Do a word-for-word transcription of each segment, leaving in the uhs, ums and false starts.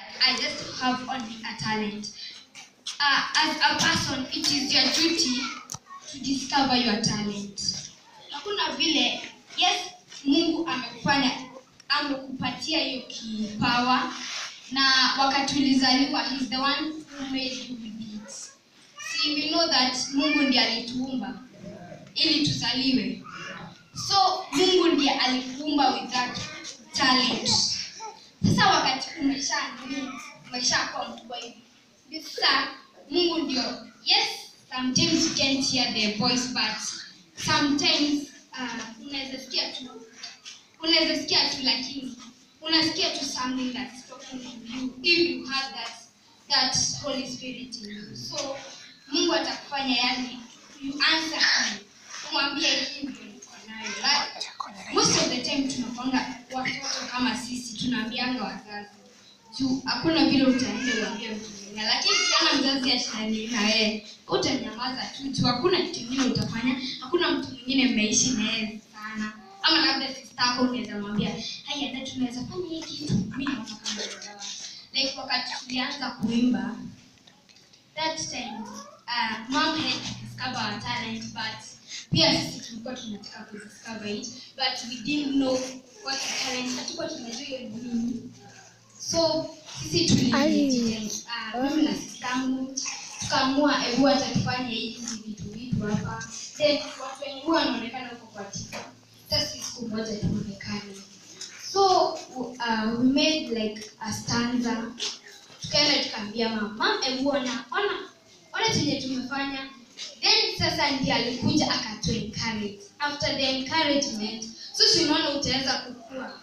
I just have only a talent. Uh, as a person, it is your duty to discover your talent. Hakuna vile, yes, Mungu amekufanya, amekupatia hiyo kipawa, na wakati ulizaliwa, he's the one who made you with it. See, we know that Mungu ndiye alituumba ili tuzaliwe. So Mungu ndiye alikuumba with that talent. Sasa wakati umesha umesha kwa mkubwa hivi, sasa Mungu ndio, yes, sometimes you can't hear the voice, but sometimes uh, unaweza sikia tu unaweza sikia tu lakini unasikia tu something that's talking to you if you have that that Holy Spirit in you. So Mungu atakufanya yani you answer him, umwambie hivyo niko nayo. Like most of the time tunapanga watoto kama sisi tunaambianga wazazi juu hakuna vile utaenda uambie mtu mwingine, lakini kama mzazi ashani na yeye utanyamaza tu juu hakuna kitu kingine utafanya, hakuna mtu mwingine mmeishi na yeye sana. Ama labda sister yako unaweza mwambia haya ndio tunaweza fanya hiki kitu, mimi naona kama sawa. Like wakati tulianza kuimba that time, uh, mom had discovered our talent, but pia sisi tulikuwa tunataka ku discover it, but we didn't know what the talent, hatukuwa tunajua hiyo nini. So sisi tulijitenga, uh, mimi na sister yangu tukaamua hebu acha tufanye hizi vitu vitu hapa, then watu wengi wanaonekana huko kwa tika. Sasa siku moja tuonekane. So uh, we made like a stanza. Tukaenda tukaambia mama, hebu ona ona ona chenye tumefanya. Then sasa ndiye alikuja akatu encourage. After the encouragement, so tunaona utaweza kukua.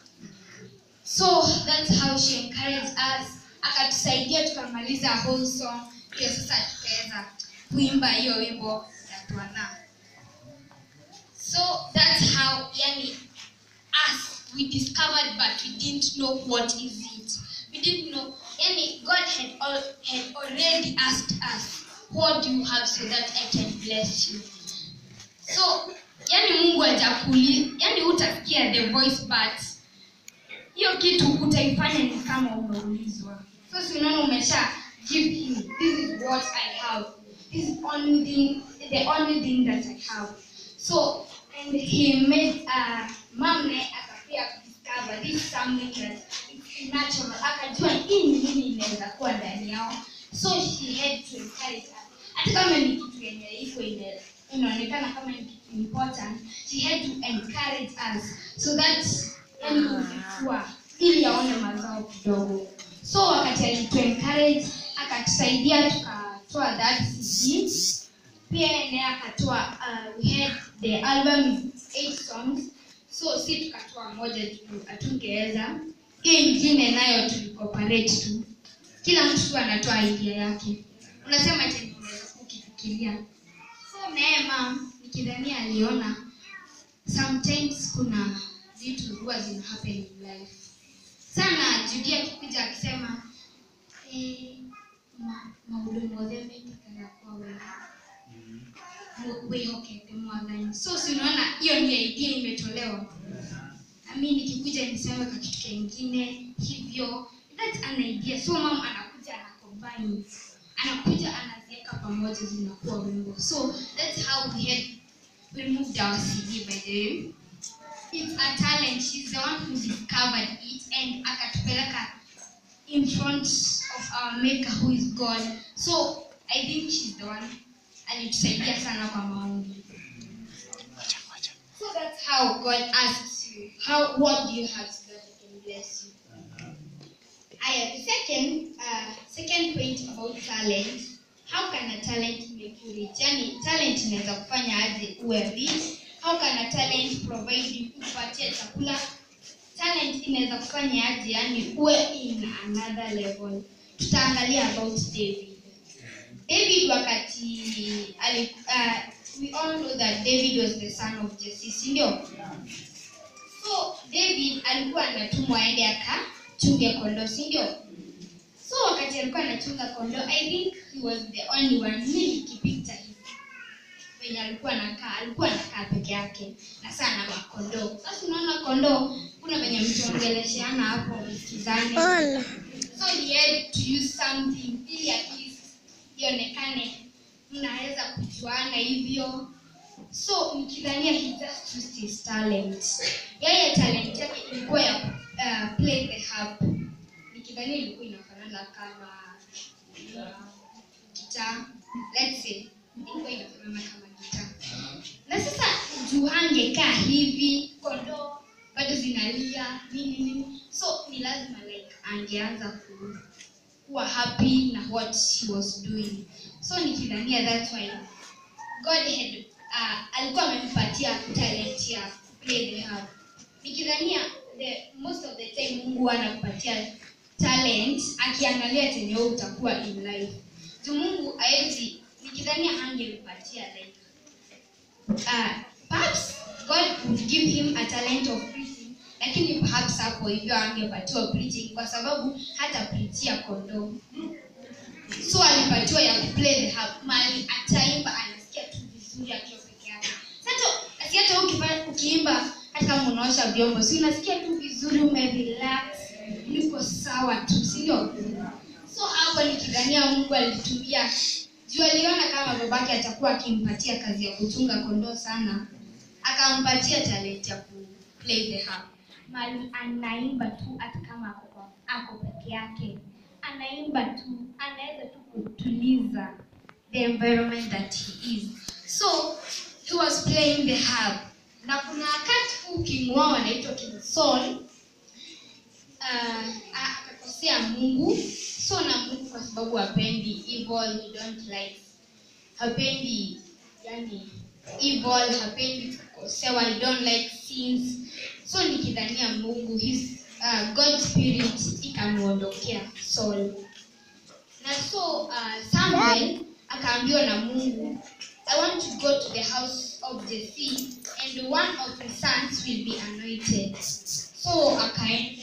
So that's how she encouraged us. Akatusaidia tukamaliza whole song. Pia sasa tukaweza kuimba hiyo wimbo ya Bwana. So that's how yani us we discovered, but we didn't know what is it. We didn't know. Yani God had all, had already asked us, what do you have so that I can bless you? So yani Mungu hajakuli, yani utasikia the voice, but hiyo kitu utaifanya ni kama umeulizwa. So si unaona umesha give him, this is what I have, this is only thing, the only thing that I have. So and he made uh, mamne akapia discover this is something that is natural, akajua hii nini inaweza kuwa ndani yao. So she had to encourage us. Hata kama ni kitu yenye iko inaonekana kama ni kitu important, she had to encourage us so that yani kukua ili aone mazao kidogo. So wakati alitu encourage akatusaidia tukatoa that C D. Pia naye akatoa uh, we had the album is eight songs. So si tukatoa moja tu atungeweza. Hiyo nyingine nayo tulicooperate tu. Kila mtu anatoa idea yake. Unasema eti unaweza kukifikiria. So naye mom nikidhania aliona sometimes kuna vitu huwa zina happen in life. Sana Judia akikuja akisema eh mahudumu wote wamekana kwa wewe. Wewe okay the mother. So si unaona hiyo ni idea imetolewa. Na mimi nikikuja niseme kwa kitu kingine hivyo, that's an idea. So mom anakuja ana combine. Anakuja anaziweka pamoja zinakuwa wimbo. So that's how we had we moved our C D by the way. It's a talent. She's the one who discovered it and akatupeleka in front of our maker who is God. So I think she's the one alitusaidia sana kwa maombi. So that's how God asks you, how what do you have so that He can bless you. Aya, the second uh, second point about talent. How can a talent make you rich? Yani talent inaweza kufanya aje uwe rich? How can a talent provide you kupatia chakula? Talent inaweza kufanya aje yani uwe in another level. Tutaangalia about David. David wakati ali, uh, we all know that David was the son of Jesse, ndio? So David alikuwa anatumwa aende akachunge kondoo, ndio? So wakati alikuwa anachunga kondoo, I think he was the only one really kipicture hivi. Wenye alikuwa anakaa, alikuwa anakaa peke yake na sana kwa kondoo. Sasa unaona kondoo kuna wenye mtongelesheana hapo msikizane. So he had to use something ili at least ionekane mnaweza kujuana hivyo. So nikidhania he just used his talent. Yeye talent yake ilikuwa ya uh, play the harp. Nikidhania ilikuwa inafanana kama uh, gitaa. Let's say ilikuwa inafanana kama gitaa. Na sasa juu angekaa hivi, kondoo bado zinalia nini nini. So ni lazima like angeanza kuwa happy na what she was doing. So nikidhania that's why God had uh, alikuwa amempatia talent ya play the harp. Nikidhania the most of the time Mungu anakupatia talent akiangalia chenye wewe utakuwa in life. Juu Mungu haezi, nikidhania angempatia like uh, perhaps God would give him a talent of preaching, lakini perhaps hapo hivyo angepatiwa preaching kwa sababu hata preachia kondoo. So alipatiwa ya play the harp, mali ataimba anasikia tu vizuri akiwa peke yake. Sasa asiata ukiimba hata kama unaosha vyombo, si unasikia tu vizuri, umerelax, uko sawa tu, si ndio? So hapo nikidhania Mungu alitumia juu aliona kama babake atakuwa akimpatia kazi ya kuchunga kondoo sana, akampatia talent ya ku play the harp. Mali anaimba tu hata kama ako ako peke yake. Anaimba tu, anaweza tu kutuliza the environment that he is. So he was playing the harp. Na kuna wakati huu king wao anaitwa King Saul uh, akakosea Mungu. So na Mungu kwa sababu hapendi evil, he don't like, hapendi yani evil, hapendi kukosewa, he don't like sins. So nikidhania Mungu, his uh, God's spirit ikamuondokea Saul. Na so uh, Samuel akaambiwa na Mungu, I want to go to the house of the sea and one of the sons will be anointed. So akaenda.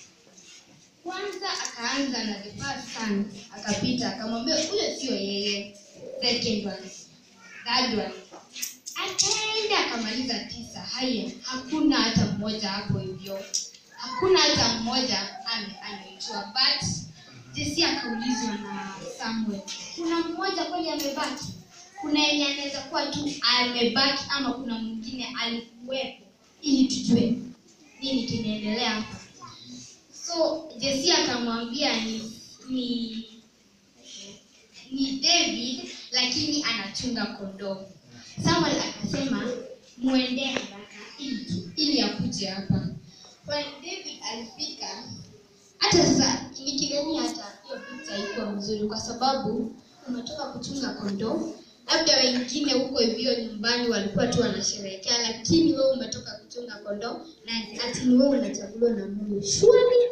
Kwanza akaanza na the first son, akapita akamwambia huyo sio yeye. Second one, third one. Akaenda akamaliza tisa. Haya, hakuna hata mmoja hapo hivyo. Hakuna hata mmoja anaitwa. But Jesse akaulizwa na Samuel, kuna mmoja kweli amebaki? Kuna yeye anaweza kuwa tu amebaki ama kuna mwingine alikuwepo ili tujue nini kinaendelea hapa. So Jesse akamwambia ni ni ni David lakini anachunga kondoo. Samuel akasema muende haraka ili ili akuje hapa. When David alifika, hata sasa nikidhania hata hiyo picha ilikuwa mzuri kwa sababu umetoka kuchunga kondoo. Labda wengine huko hivyo nyumbani walikuwa tu wanasherehekea, lakini wewe umetoka kuchunga kondoo na ati ni wewe unachaguliwa na Mungu. Surely.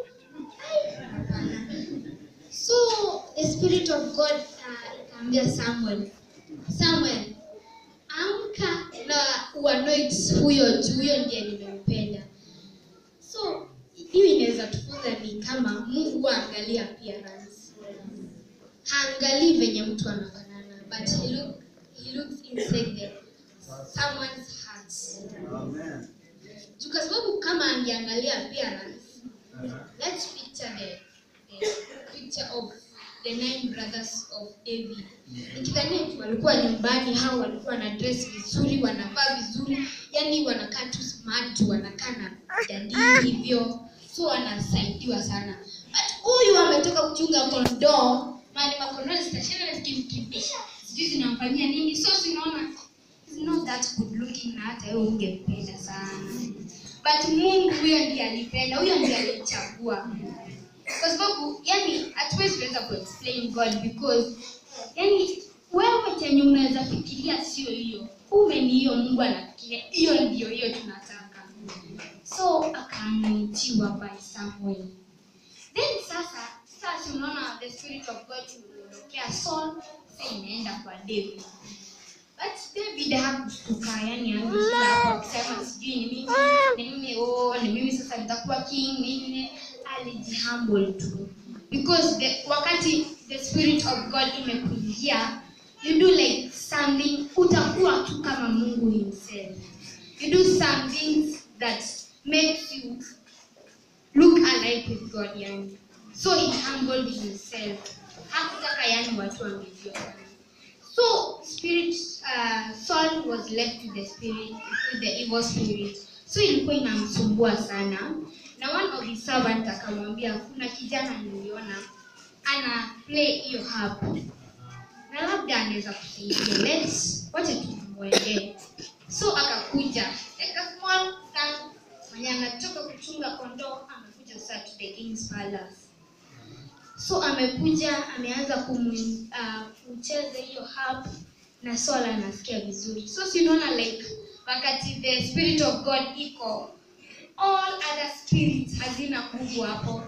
So the spirit of God ikamwambia uh, Samuel, Samuel, amka na uanoint huyo juu, huyo ndiye nimempenda. So hiyo inaweza tufunza ni kama Mungu angalia appearance. Haangalii venye mtu anafanana, but he look he looks inside the someone's heart. Amen. Kwa sababu kama angeangalia appearance, let's picture the, the picture of the nine brothers of David. Nikidhania tu walikuwa nyumbani, hao walikuwa na dress vizuri, wanavaa vizuri, yani wanakaa tu smart, wanakaa na jadi hivyo. So wanasaidiwa sana. But huyu ametoka kuchunga kondoo, mali makondoo zitashana zikimkimbisha, sijui zinamfanyia nini. So unaona it's not that good looking na hata wewe ungependa sana. But Mungu huyo ndiye alipenda, huyo ndiye alichagua. Kwa sababu yani hatuwezi kuweza kuexplain God because yani wewe chenye unaweza fikiria sio hiyo. Ume ni hiyo Mungu anafikiria. Hiyo ndio hiyo tunataka. So akaaminiwa by Samuel. Then sasa sasa unaona the spirit of God imeondokea Saul, sasa inaenda kwa David. But David hakutuka yani angesema hapo akisema sijui ni mimi, ni mimi oh ni mimi sasa nitakuwa king nini, alijihumble tu. Because the wakati the spirit of God imekujia, you do like something utakuwa tu kama Mungu himself. You do some things that makes you look alike with God yani. So he humbled himself. Hakutaka yani watu wamjue sana. So spirit uh, Saul was left with the spirit, with the evil spirit. So ilikuwa inamsumbua sana. Na one of his servants akamwambia kuna kijana niliona ana play hiyo harp. Na labda anaweza kusaidia. Let's wacha tumuende. So akakuja. Like a small son mwenye anatoka kuchunga kondoo amekuja sasa to the king's palace. So amekuja ameanza kumcheza uh, hiyo harp na Saul anasikia vizuri. So si unaona like wakati the spirit of God iko, all other spirits hazina nguvu hapo.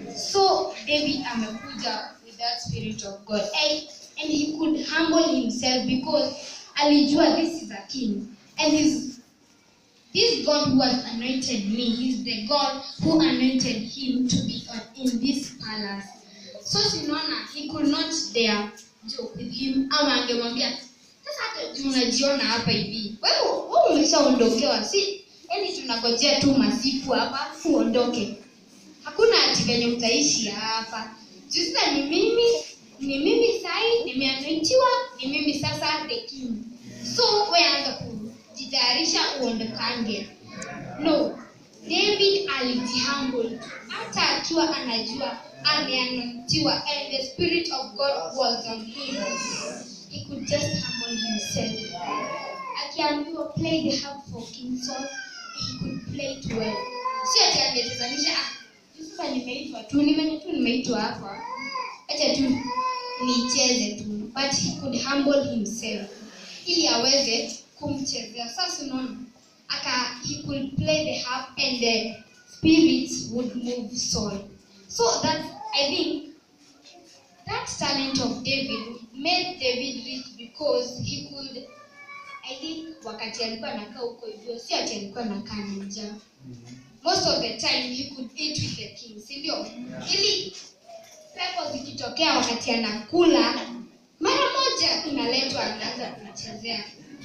So David amekuja with that spirit of God and, and he could humble himself because alijua this is a king and this this God who has anointed me, he's the God who anointed him to be in this palace. So Sinona, he could not dare joke with him. Ama angemwambia, sasa hata tunajiona hapa hivi. Wewe wewe umeshaondokewa. Si yani tunangojea tu masiku hapa uondoke. Hakuna ati venye utaishi hapa. Sasa ni mimi, ni mimi sai nimeanointiwa, ni mimi sasa the king. So wewe anza kujitayarisha uondokange. No. David alijihumble hata akiwa anajua ameanointiwa and the spirit of God was on him. He could just humble himself. Akiambiwa play the harp for King Saul, he could play it well. Si ati angetezanisha ah sasa nimeitwa tu nimenye tu nimeitwa hapa. Acha tu nicheze tu. But he could humble himself ili aweze kumchezea. Sasa unaona aka he could play the harp and the spirits would move Saul. So that I think that talent of David made David rich because he could, I think wakati alikuwa anakaa huko hivyo si ati alikuwa anakaa njaa. Most of the time he could eat with the king, si ndio? Ili pepo zikitokea wakati anakula mara moja inaletwa anaanza kumchezea.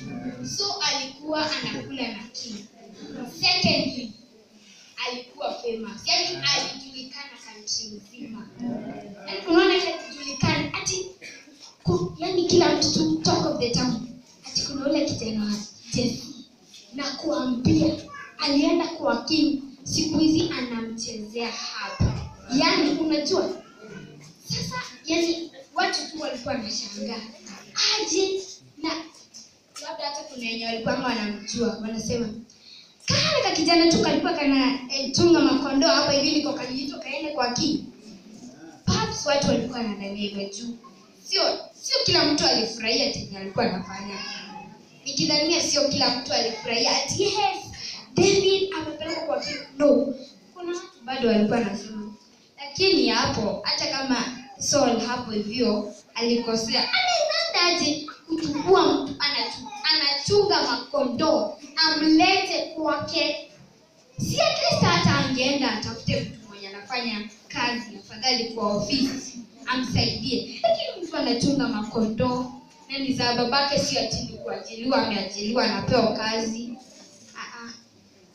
So alikuwa anakula na king. Secondly, alikuwa famous. Yaani alijulikana country nzima. Yaani unaona alijulikana ati yaani kila mtu tu talk of the town. Ati kuna yule kijana wa Jesse na kuambia alienda kwa king siku hizi anamchezea hapa. Yaani unajua sasa yaani watu tu walikuwa wanashangaa. Aje na labda hata kuna wenye walikuwa wanamjua wanasema kana kijana tu kalikuwa kana e, tunga makondoo hapa hivi liko kalijito kaende kwa king. Perhaps watu walikuwa wanadhania juu. Sio sio kila mtu alifurahia tena alikuwa anafanya. Nikidhania sio kila mtu alifurahia ati yes David amepelekwa kwa king. No. Kuna watu bado walikuwa wanasema. Lakini hapo hata kama Saul hapo hivyo alikosea. Anaendaje kuchukua mtu anachunga anachunga makondoo amlete kwake? Si at least hata angeenda atafute mtu mwenye anafanya kazi afadhali kwa ofisi amsaidie. Lakini mtu anachunga makondoo na ni za babake si ati ni kuajiliwa ameajiliwa anapewa kazi. Ah ah.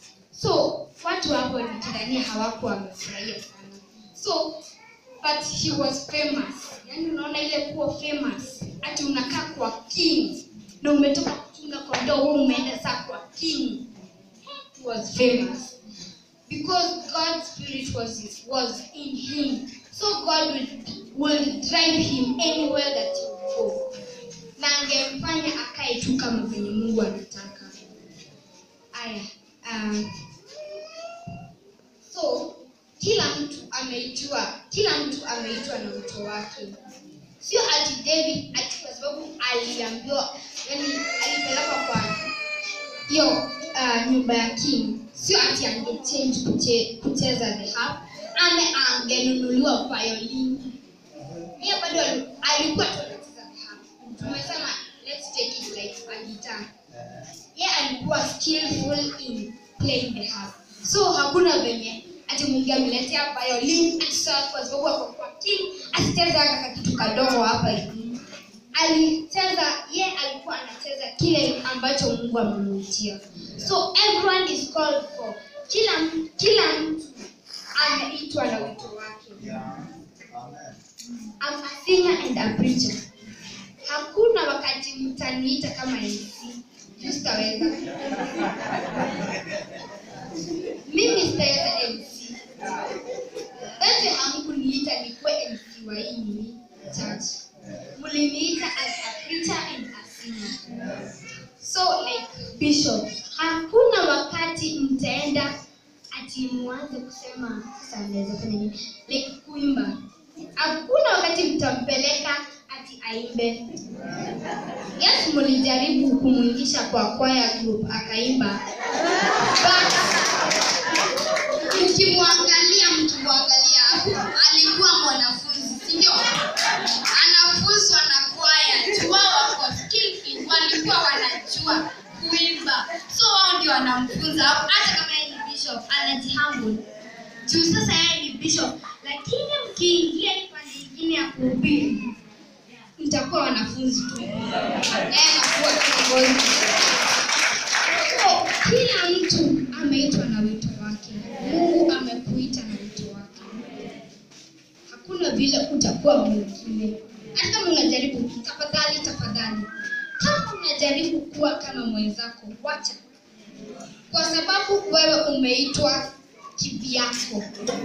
So watu hapo nikidhania hawakuwa wamefurahia sana. So but he was famous. Yaani unaona ile kuwa famous ati unakaa kwa king na umetoka kuchunga kondoo wewe umeenda saa kwa king. He was famous because God's spirit was was in him. So God will, will drive him anywhere that he go. Na angemfanya akae tu kama venye Mungu anataka. Aya. Um, so kila mtu ameitwa, kila mtu ameitwa na mto wake. Sio ati David ati kwa sababu aliambiwa yani alipelekwa kwa hiyo uh, nyumba ya king. Sio ati angechange kuche, kucheza the harp. Ame angenunuliwa violin. Yeye bado alikuwa tu anacheza the harp. Tumesema let's take it like a guitar. Yeye alikuwa skillful in playing the harp. So hakuna venye ati Mungu ameletea violin asa kwa sababu hapo kwa king asicheze hata kitu kadogo hapa hivi. Alicheza yeye alikuwa anacheza kile ambacho Mungu amemwitia. So everyone is called for. Kila kila mtu anaitwa na wito wake. I'm a singer and a preacher. Hakuna wakati mtaniita kama M C. Sitaweza. Mimi sitaweza M C. Ete hamkuniita nikuwe M C wa hii church. Mliniita as a preacher and a singer. So like bishop, hakuna wakati mtaenda ati muanze kusema sasa naweza fanya nini? Like kuimba. Hakuna wakati mtampeleka ati aimbe. Yes, mlijaribu kumuingisha kwa choir group akaimba. But mkimwangalia mkimwangalia alikuwa mwanafunzi, si ndio? Anafunzwa na choir. Tu wao wako skillful, walikuwa wanajua kuimba. So wao ndio wanamfunza. Hata kama yeye ni bishop anajihumble. Juu sasa yeye ni bishop, lakini mkiingia pande nyingine ya kuhubiri mtakuwa wanafunzi tu. Yeye anakuwa kiongozi. So kila mtu ameitwa na wito wake. Mungu amekuita na wito wake. Hakuna vile utakuwa mwingine. Hata kama unajaribu, tafadhali tafadhali. Kama unajaribu kuwa kama mwenzako, wacha. Kwa sababu wewe umeitwa kivyako.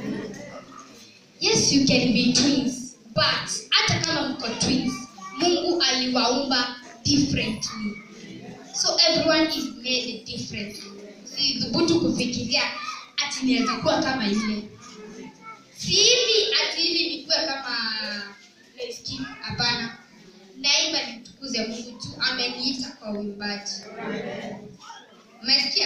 Yes, you can be twins, but hata kama mko twins, Mungu aliwaumba differently. So everyone is made differently. Si dhubutu kufikiria ati niweza kuwa kama yule. Si hivi ati hivi nikuwe kama Leski, hapana. Naimba nimtukuze Mungu tu, ameniita kwa uimbaji. Umesikia?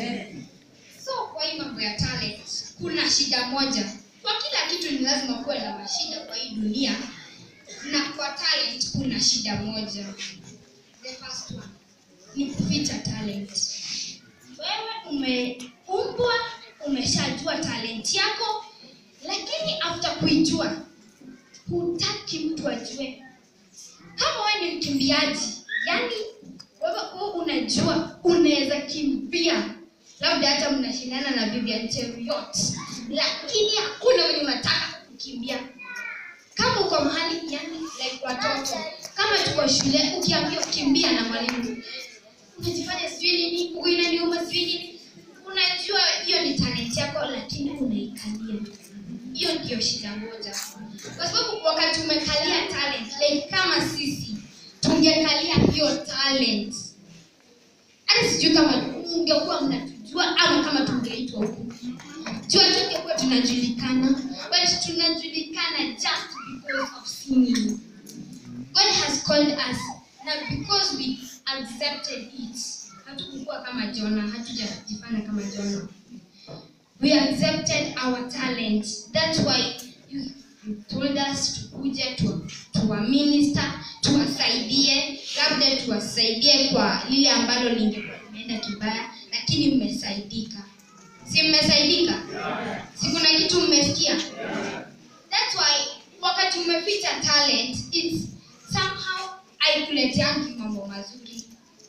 So kwa hii mambo ya talent, kuna shida moja. Kwa kila kitu ni lazima kuwe na mashida kwa hii dunia. Na kwa talent kuna shida moja. The first one ni kuficha talent. Wewe umeumbwa, umeshajua talent yako, lakini after kuijua hutaki mtu ajue. Kama wewe ni mkimbiaji, yani wewe unajua unaweza kimbia. Labda hata mnashindana na Vivian Cheruiyot, lakini hakuna wewe unataka kukimbia. Kama uko mahali yani like watoto, kama tuko shule ukiambiwa kimbia na mwalimu, unajifanya sijui nini, mguu inaniuma sijui nini. Unajua hiyo ni talent yako lakini unaikalia. Hiyo ndio shida moja. Kwa sababu wakati umekalia talent, like kama sisi tungekalia hiyo talent, hata sijui kama ungekuwa mnatujua au kama tungeitwa huko. Jua tungekuwa tunajulikana, but tunajulikana just because of singing. God has called us, and because we accepted it, hatukuwa kama Jonah, hatujajifanya kama Jonah. We accepted our talent. That's why you, you told us to kuja to, to a minister, tuwasaidie, labda tuwasaidie kwa lile ambalo lingekuwa limeenda kibaya, lakini mmesaidika. Si mmesaidika? Si kuna kitu mmesikia? That's why wakati umeficha talent, it's somehow haikuleteangi mambo mazuri.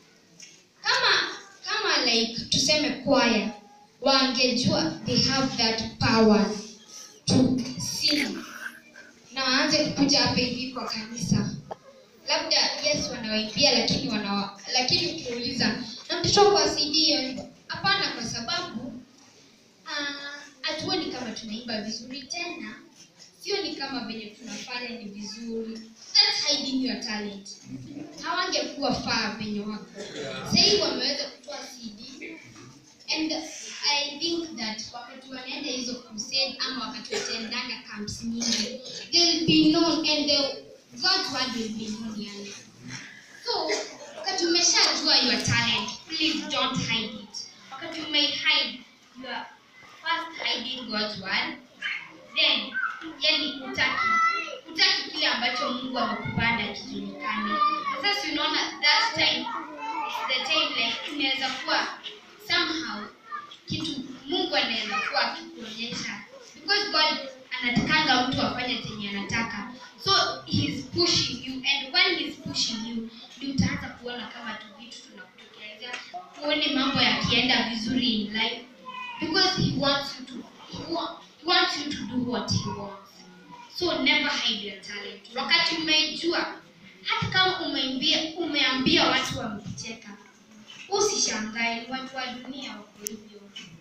Kama kama like tuseme choir, wangejua they have that power to sing. Na waanze kukuja hapa hivi kwa kanisa. Labda yes wanawaimbia lakini wanawa lakini ukiuliza na mtoto kwa C D hiyo, hapana, kwa sababu hatuoni uh, kama tunaimba vizuri tena. Sio ni kama venye tunafanya ni vizuri. That's hiding your talent. Hawangekuwa faa venye wako. Sasa wameweza kutoa C D. And I think that wakati wanaenda hizo crusade ama wakati watendanga camps nyingi, they'll be known and the God's word will be known yani. So, wakati umeshajua your talent, please don't hide it. Wakati you may hide, you are first hiding God's word, then yani utaki utaki kile ambacho Mungu amekupanda kijulikane. Sasa unaona that time the time like inaweza kuwa somehow kitu Mungu anaweza kuwa akikuonyesha, because God anatakanga mtu afanye chenye anataka. So he is pushing you, and when he is pushing you, ndio utaanza kuona kama tu vitu tunakutokelezea, uone mambo yakienda vizuri in life, because he wants you to he wants you to do what he wants. So never hide your talent. Wakati umeijua, hata kama umeimbia umeambia watu wamecheka, usishangae, watu wa dunia wako hivyo.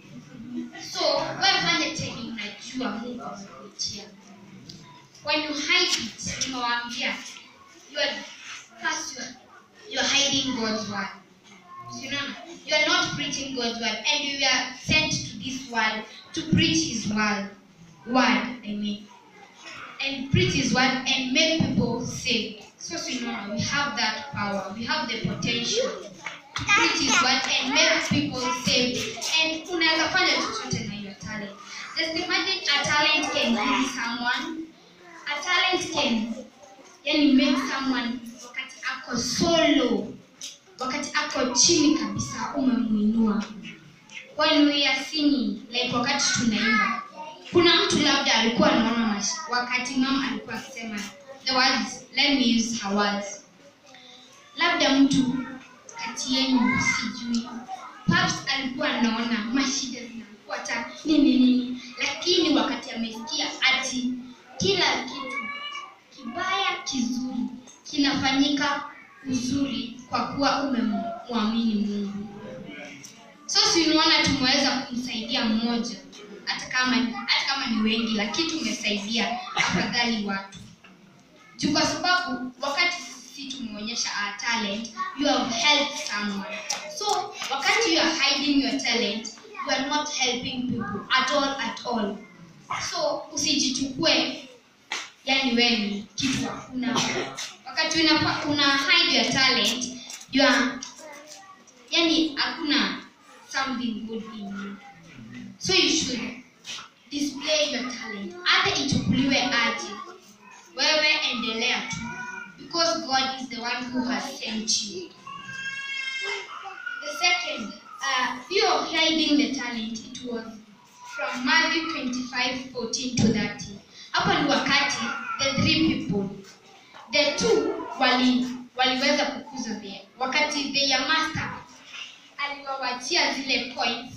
So wewe fanya chenye unajua Mungu amekuachia. When you hide it, unawaambia you are first you are, you are hiding God's word. You know, you are not preaching God's word, and you are sent to this world to preach His word. Word, I mean, and preach His word and make people saved. So, so you know, we have that power. We have the potential to preach His word and make people saved. And unaweza fanya chochote na your talent. Just imagine a talent can heal someone. A talent can, yani, make someone wakati ako solo, wakati ako chini kabisa umemuinua. When we are singing, like wakati tunaimba, kuna mtu labda alikuwa anaona wakati mama alikuwa akisema the words, let me use her words. Labda mtu kati yenu sijui, perhaps alikuwa anaona mashida zinafuata nini nini, lakini wakati amesikia ati kila kitu kibaya kizuri kinafanyika uzuri kwa kuwa umemwamini Mungu. So si unaona tumeweza kumsaidia mmoja, hata kama hata kama ni wengi, lakini tumesaidia afadhali watu. Juu kwa sababu wakati sisi tumeonyesha our talent, you have helped someone. So wakati you are hiding your talent, you are not helping people at all at all. So usijichukue yani wewe ni kitu hakuna. Wakati una una hide your talent, you are yani hakuna something good in you. So you should display your talent. Hata ichukuliwe aje, wewe endelea tu, because God is the one who has sent you. The second, uh, fear of hiding the talent, it was from Matthew twenty-five fourteen to thirty. Hapo ni wakati the three people, the two wali waliweza kukuza the wakati their master aliwawachia zile coins.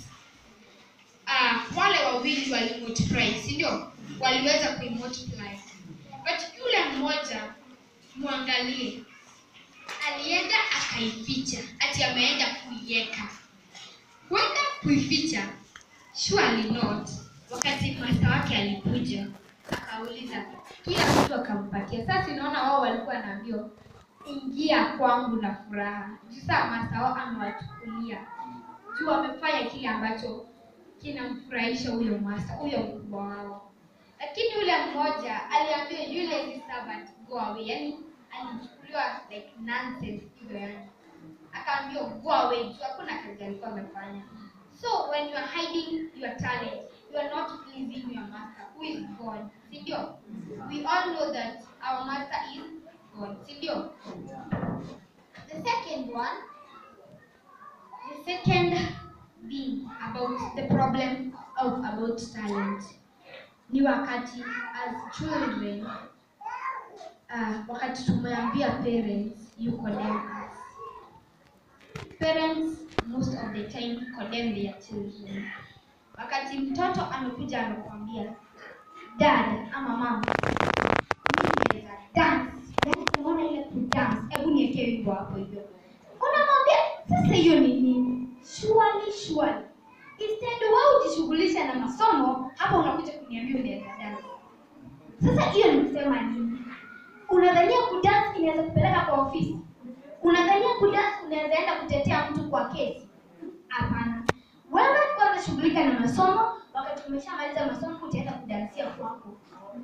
Uh, wale wawili wali multiply, si ndio? Waliweza kuimultiply. But yule mmoja muangalie, alienda akaificha, ati ameenda kuiweka. Kwenda kuificha, surely not. Wakati master wake alikuja, akauliza, kila mtu akampatia. Sasa unaona wao walikuwa wanaambiwa ingia kwangu na furaha. Sasa master wao amewachukulia. Juu amefanya kile ambacho kinamfurahisha huyo master, huyo mkubwa wao. Lakini yule mmoja aliambiwa yule servant go away. Yani alichukuliwa like nonsense hivyo yani. Akaambiwa go away, juu hakuna kazi alikuwa amefanya. So when you are hiding your talent, you are not pleasing your master, who is God. Sindio? We all know that our master is God. Sindio? The second one, the second thing about the problem of about talent, ni wakati as children, uh, wakati tumeambia parents, you condemn us. Parents most of the time condemn their children. Wakati mtoto amekuja anakuambia, dad ama mama, mimi naweza dance, yani unaona ile kudance, hebu niwekee wimbo hapo hivyo. Unamwambia sasa hiyo ni nini? Surely surely. Instead wewe ujishughulisha na masomo, hapo unakuja kuniambia unaweza dance. Sasa hiyo ni kusema nini? Unadhania kudance inaweza kupeleka kwa ofisi? Unadhania kudance unaweza enda kutetea mtu kwa kesi? Hapana. Wewe kwanza shughulika na masomo, wakati umeshamaliza masomo utaenda kudansia kwako.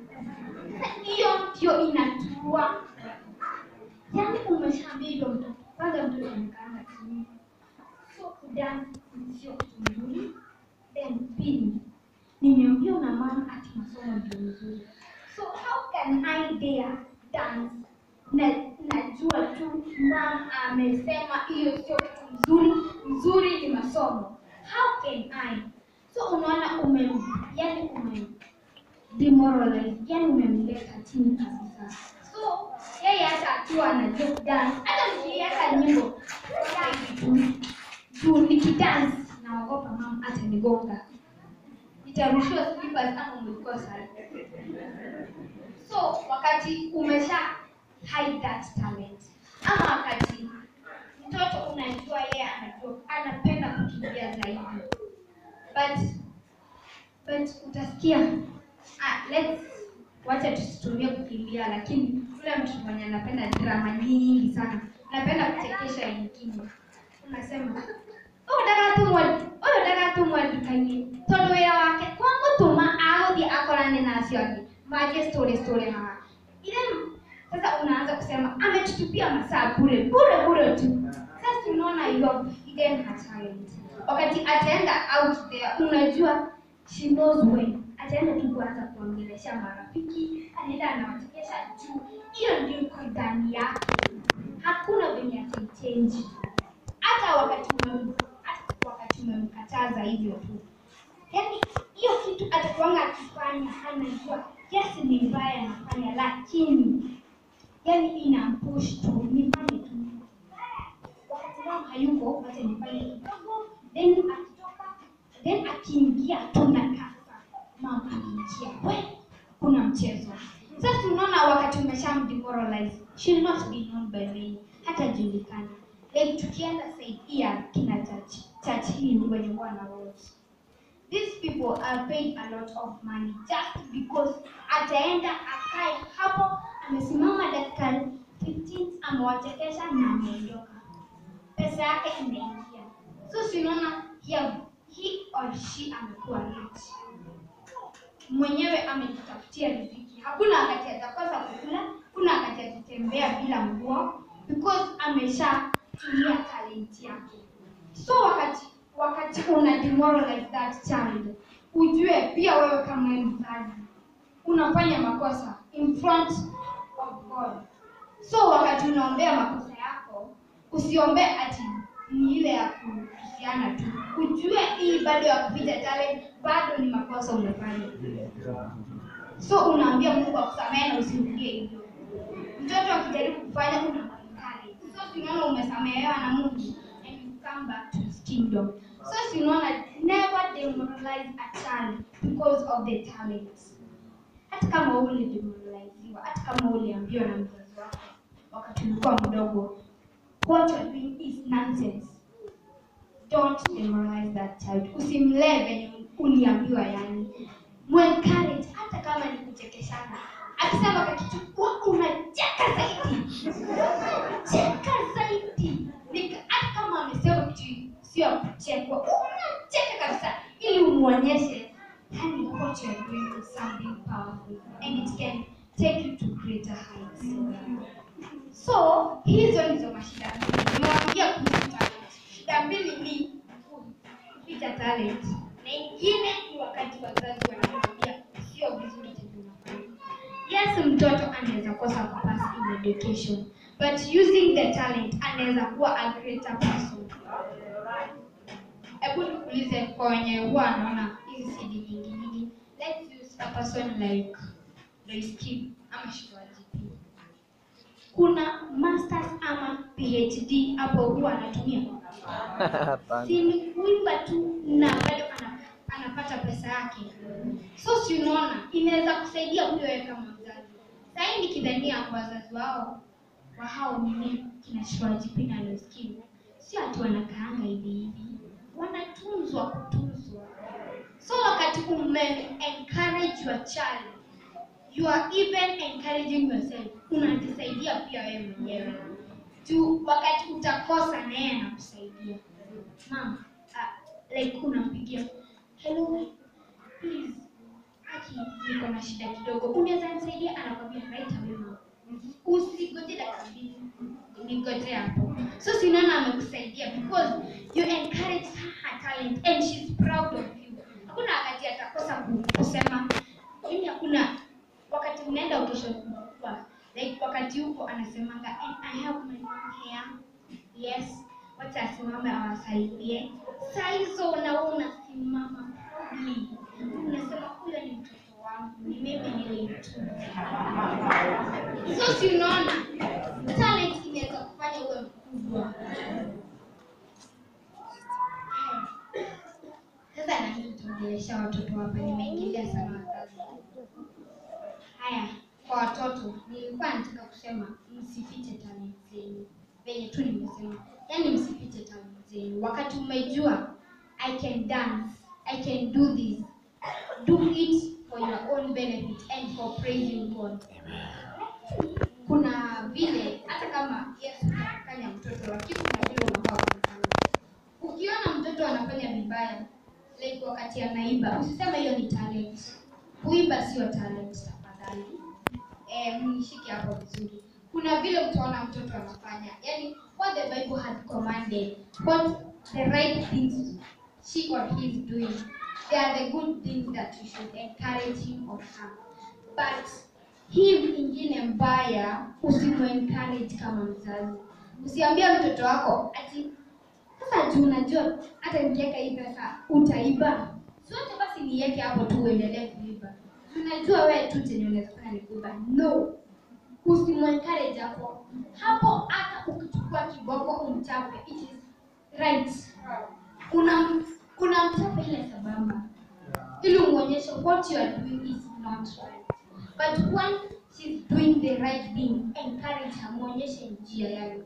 Hiyo ndio inatua. Yaani umeshaambia hivyo mtu. Kwanza mtu anakaanga chini. So kudance sio kitu mzuri. Then pili, nimeambia na mama ati masomo ndio mzuri. So how can I dare dance? Na najua tu mama amesema hiyo sio kitu mzuri, mzuri ni masomo. How can I? So unaona ume yani ume demoralize, yani umemleta chini kabisa. So yeye hata akiwa anajua dance, hata nikiweka nyimbo tu nikidance naogopa mama atanigonga. Nitarushiwa slippers kama mlikuwa sawa. So wakati umesha hide that talent, ama wakati mtoto unajua yeye anajua anapenda kukimbia zaidi, but but utasikia ah let's wacha tusitumie kukimbia, lakini yule mtu mwenye anapenda drama nyingi sana, anapenda kuchekesha wengine, unasema oh dada tu mwali oh dada tu mwali kanye todo ya wake kwangu tuma audi akorane na siogi maje story story ha ile. Sasa unaanza kusema ametutupia masaa bure bure bure tu. Sasa unaona hiyo hidden talent. Wakati ataenda out there, unajua she knows when ataenda tu kuanza kuongelesha marafiki, anaenda anawachekesha juu. Hiyo ndio iko ndani yake, hakuna venye atachange. Hata wakati umem hata wakati umemkataza hivyo tu, yaani hiyo kitu atakuanga akifanya, anajua yes ni mbaya anafanya, lakini yaani inampush tu nifanye tu. Wakati wao hayuko wacha nifanye kidogo, then akitoka, then akiingia tunakasa mama anaingia we kuna mchezo. Sasa unaona wakati umeshamdemoralize, she will not be known by many, hata julikana. Like tukienda saidia kina church church hii ndio wenye wana roles. These people are paid a lot of money just because ataenda akae hapo amesimama dakika fifteen amewachekesha na ameondoka, pesa yake imeingia. So sinaona here he or she amekuwa rich, mwenyewe amejitafutia riziki, hakuna wakati atakosa kukula, kuna wakati atatembea bila nguo because amesha tumia talent yake. So wakati wakati una demoralize that child, ujue pia wewe kama mzazi unafanya makosa in front of God. So wakati unaombea makosa yako, usiombe ati ni ile ya kuhusiana tu, ujue hii bado ya kupita talent, bado ni makosa umefanya. So unaambia Mungu akusamehe na usirudie hivyo. Mtoto akijaribu kufanya unamkali, so tunaona umesamehewa na Mungu and you come back to his kingdom. So tunaona never demoralize a child because of the talents. Hata kama uli demoralizewa, hata kama uliambiwa na mzazi wako wakati ulikuwa mdogo what you're doing is nonsense, don't demoralize that child. Usimlee venye uliambiwa, yani mwencourage, hata kama ni kuchekeshana. Akisema kitu unacheka zaidi, cheka zaidi. Nika hata kama amesema kitu sio kuchekwa, unacheka kabisa ili umuonyeshe yani what you're doing is something powerful and it can take you to greater heights. So hizo ndizo mashida nimewambia kuhusu talent. Shida mbili ni kupita talent, na ingine ni wakati wazazi wanamwambia sio vizuri tunafanya. Yes, mtoto anaweza kosa kupass in education, but using the talent anaweza kuwa a greater person. Hebu nikuulize kwa wenye huwa anaona hizi C D nyingi nyingi, let's use a person like Lois Kim ama Shirwaji. Kuna masters ama P H D hapo huwa anatumia. Si ni kuimba tu na bado anapata pesa yake. So si unaona inaweza kusaidia huyo wewe kama mzazi. Sasa nikidhania wazazi wao wa hao mimi kina Shirwaji pina na Lois Kim, si ati wanakaanga hivi hivi, wanatunzwa kutunzwa. So wakati ume encourage your child, you are even encouraging yourself. Unajisaidia pia wewe mwenyewe. Tu wakati utakosa na yeye anakusaidia. Mama, uh, like unampigia, hello, please, aki niko na shida kidogo, unaweza nisaidia? Anakwambia right away mama. Usigoje dakika mbili, nigoje hapo. So sinaona amekusaidia because you encourage her talent and she's proud of you. Hakuna wakati atakosa kusema, mimi hakuna wakati unaenda audition kwa like wakati huko anasemanga and I have my mom here. Yes, wacha asimame awasaidie. Saa hizo na unasimama proudly, unasema huyo ni mtoto wangu, ni mimi nilimtunza. So si unaona talent inaweza kufanya uwe mkubwa. Sasa na nitaongelesha watoto hapa, nimeingilia sana wazazi. Haya, kwa watoto nilikuwa nataka kusema msifiche talent zenu. Venye tu nimesema. Yaani msifiche talent zenu. Wakati umejua I can dance, I can do this. Do it for your own benefit and for praising God. Kuna vile hata kama Yesu anafanya mtoto lakini kuna vile unafaa kufanya. Ukiona mtoto anafanya vibaya like wakati anaiba, usiseme hiyo ni talent. Kuiba sio talent tafadhali. Eh, mnishike hapo vizuri. Kuna vile utaona mtoto anafanya. Yaani what the Bible has commanded, what the right things she or he is doing. They are the good things that you should encourage him or her. But hii ingine mbaya usimu-encourage kama mzazi. Usiambia mtoto wako ati sasa juu unajua hata nikiweka hii pesa utaiba. Sote basi niweke hapo tu uendelee kuiba. Unajua wewe tu chenye unaweza fanya ni kuiba. No. Usimu-encourage hapo. Hapo hata ukichukua kiboko umchape, it is right. Kuna kuna mchape ile sababu. Ili muonyeshe what you are doing is not right. But when she's doing the right thing, encourage her, muonyeshe njia yake.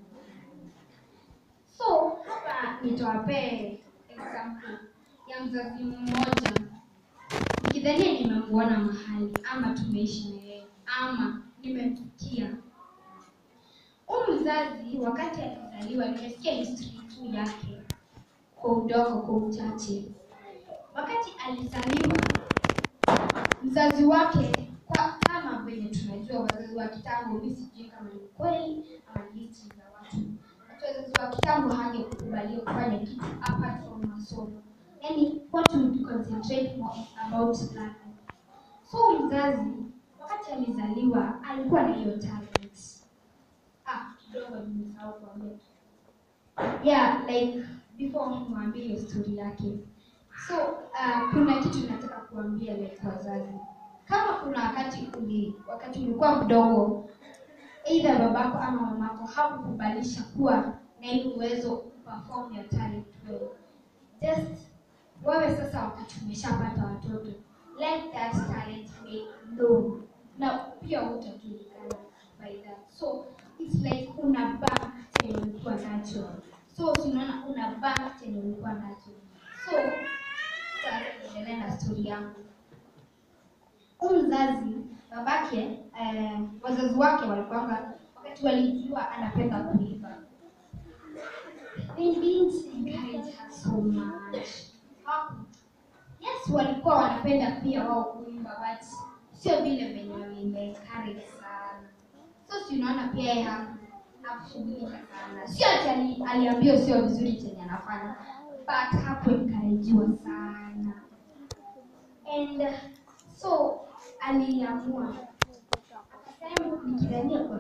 So, hapa nitawapea example ya mzazi mmoja. Nikidhania nimemuona mahali ama tumeishi na yeye ama nimemfikia. Huyu mzazi wakati alizaliwa nimesikia history tu yake kwa udogo kwa uchache. Wakati alizaliwa mzazi wake kwa kama vile tunajua wazazi wa kitambo, mimi sijui kama ni kweli ama ni history za watu. Wazazi wa kitambo hangekubali kufanya kitu apart from masomo. Yaani what would concentrate more about learning. So mzazi wakati alizaliwa alikuwa na hiyo talent. Ah, kidogo nimesahau kuambia. Yeah, like before mwambie hiyo story yake. So, uh, kuna kitu nataka kuambia like wazazi. Kama kuna wakati uli, wakati ulikuwa mdogo, either babako ama mamako hakukubalisha kuwa na ile uwezo perform your talent well. Just wewe sasa wakati umeshapata watoto, let that talent be known. Na pia utajulikana by that. So, it's like una bank chenye ulikuwa nacho. So, unaona una bank chenye ulikuwa nacho. So, endelea na story yangu. Huyu mzazi, babake, eh, wazazi wake walikuwa wakati walijua anapenda kuimba. They didn't encourage her so much. Yes, walikuwa wanapenda pia wao kuimba, but sio vile venye wame-encourage sana. So, si unaona pia yeye hakushughulika sana. Sio ati aliambiwa sio vizuri chenye anafanya, but haku-encouragewa sana. And uh, so aliamua akasema nikidhania kwa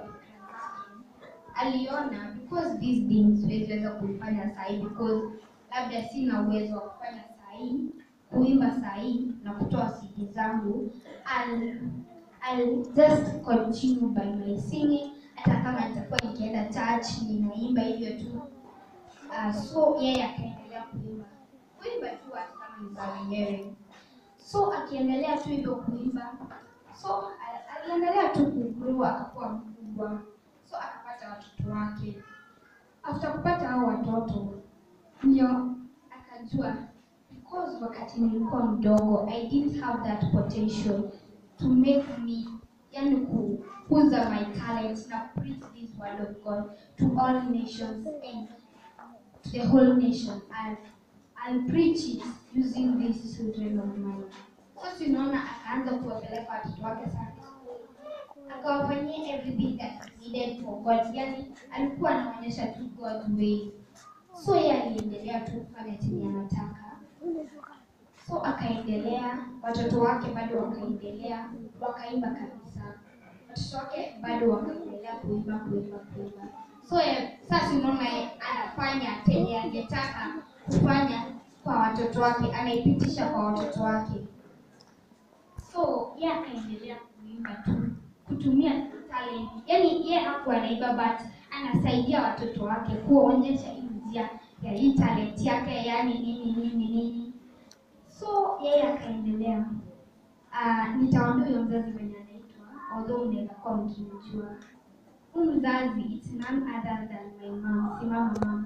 aliona because these things siweza kufanya sahi because labda sina uwezo wa kufanya sahi, kuimba sahi na kutoa C D zangu. I'll, I'll just continue by my singing hata kama nitakuwa nikienda church ninaimba hivyo tu. Uh, so yeye akaendelea kuimba. Kuimba tu hata kama ni za wenyewe. So akiendelea tu hivyo kuimba. So aliendelea tu kugrow akakuwa mkubwa. So akapata watoto wake. After kupata hao watoto, ndio akajua because wakati nilikuwa mdogo I didn't have that potential to make me yani kukuza my talent na preach this word of God to all nations and to the whole nation. I'll, I'll preach it using these children of mine. So tunaona akaanza kuwapeleka watoto wake sana. Akawafanyia everything that is needed for God. Yani alikuwa anaonyesha tu God's way. So yeye aliendelea tu kufanya chenye anataka. So akaendelea, watoto wake bado wakaendelea, wakaimba kabisa. Watoto wake bado wakaendelea kuimba kuimba kuimba. So ye, sasa unaona anafanya chenye angetaka kufanya kwa watoto wake, anaipitisha kwa watoto wake. So yeye akaendelea kuimba tu, kutumia talent. Yaani yeye hakuwa anaiba but anasaidia watoto wake kuonyesha njia ya hii talent yake, yani nini nini nini. So yeye akaendelea. Ah, uh, nitawaambia huyo mzazi mwenye anaitwa although unaweza kuwa mkimjua. Huyu mzazi, it's none other than my mom. Simama mama.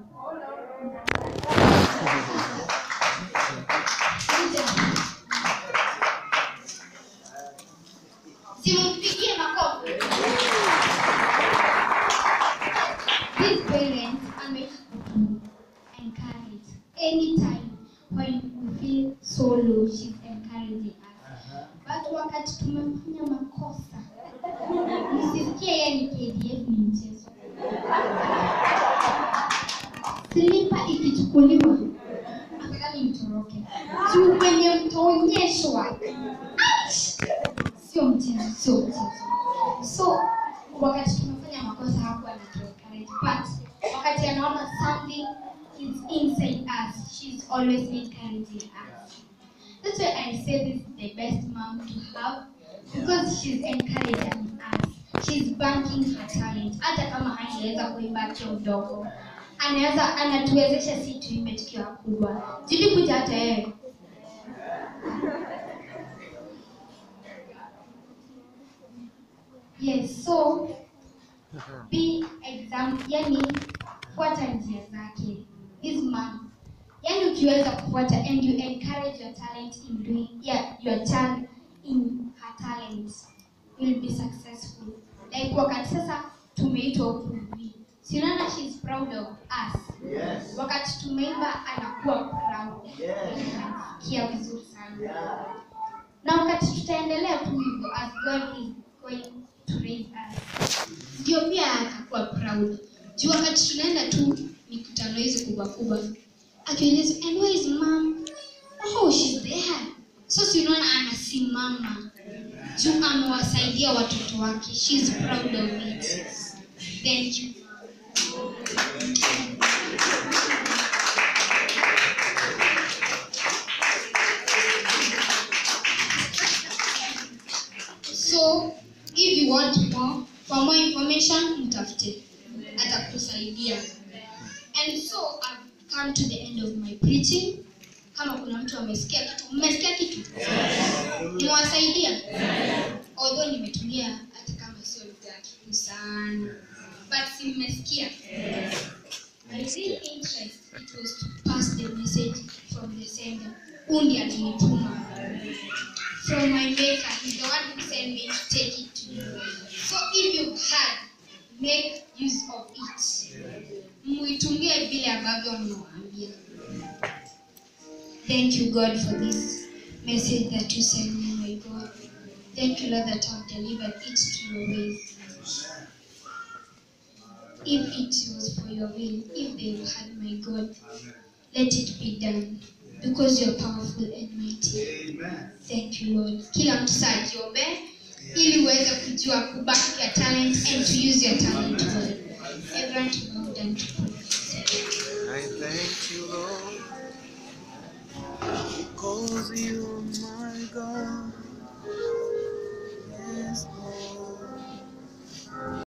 Simumpigie makofi. These parents are meant to encourage. Anytime when we feel so low, she's encouraging us. But wakati tumefanya makosa, msisikie yeye ni K D F ni mchezo. Silipa ikichukuliwa, afadhali mtoroke. Juu kwenye mtaonyeshwa. Sio mchezo, sio mchezo. So, wakati tumefanya makosa hapo anatuencourage. But wakati anaona something is inside us, she's always encouraging us. That's why I say this is the best mom to have, because she's encouraging us. She's banking her talent. Hata kama hangeweza kuimba akiwa mdogo, anaweza anatuwezesha si tuimbe tukiwa kubwa. Jibi kuja hata yeye. Yes, so be example, yani fuata njia zake. This mom, yani ukiweza kufuata and you encourage your talent in doing, yeah, your child in her talent, will be successful. Like wakati sasa tumeitwa kuhubiri, Sinana, she's proud of us. Yes. Wakati tumeimba anakuwa proud. Yes. Kia vizuri sana. Yeah. Na wakati tutaendelea tu hivyo as God is going to raise us, ndio pia atakuwa proud. Juu wakati tunaenda tu mikutano hizi kubwa kubwa, akieleza, and where is mom? Oh, she's there. So Sinana anasimama. Juu amewasaidia watoto wake. She's proud of it. Thank you. So, if you want more, for more information, mtafute. Atakusaidia. And so, I've come to the end of my preaching. Kama kuna mtu amesikia kitu, mmesikia kitu? Nimewasaidia? Although nimetumia hata kama sio lugha kitu sana. But si mmesikia? My real interest, it was to pass the message from the sender. Undi alinituma. From my maker, he's the one who sent me to take it to you. So if you've heard, make use of it. Muitumie vile ambavyo mnawaambia. Thank you, God, for this message that you sent me, my God. Thank you, Lord, that I've delivered it to your ways. If it was for your will, if they had, my God, let it be done, because you're powerful and mighty. Amen. Thank you, Lord. Kila mtu saa jiombe, ili uweze kujua kubaki your talent and to use your talent well. Everyone to bow down to pray. I thank you, Lord, because you are my God.